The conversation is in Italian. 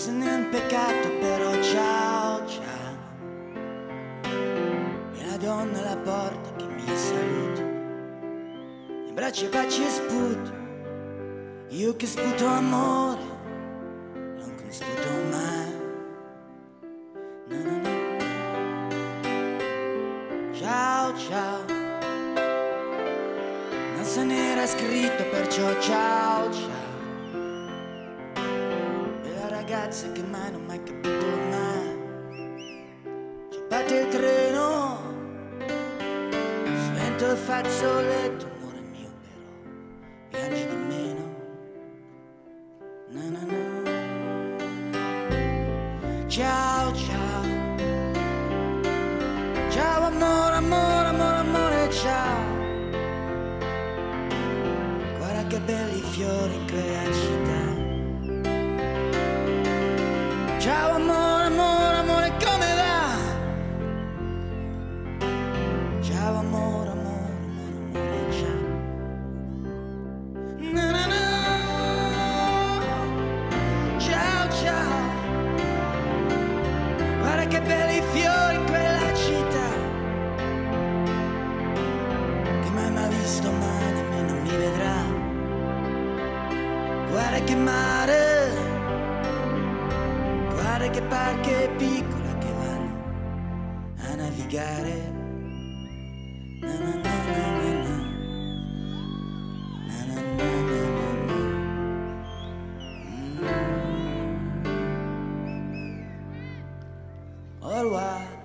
se n'è un peccato, però ciao ciao. E la donna alla porta che mi saluta, in braccia, baci e sputo. Io che sputo amore, non che sputo mai. No, no, no. Ciao ciao, non se n'era scritto, perciò ciao ciao. Ragazza che mai non m'hai capito mai. Ci batte il treno, svento il fazzoletto, amore mio, però piangi di meno. No, no, no. Ciao ciao, ciao amore, amore, amore, amore, ciao. Guarda che belli fiori in quella città. Ciao amore, amore, amore, come va? Ciao amore, amore, amore, amore, ciao. Na, na, na. Ciao, ciao. Guarda che belli fiori in quella città, che mai m'ha visto mai, nemmeno mi vedrà. Guarda che mare, guarda che barche piccole che vanno a navigare. Na, na, na, na, na, na. Na, na, na, na, na, na. Au revoir.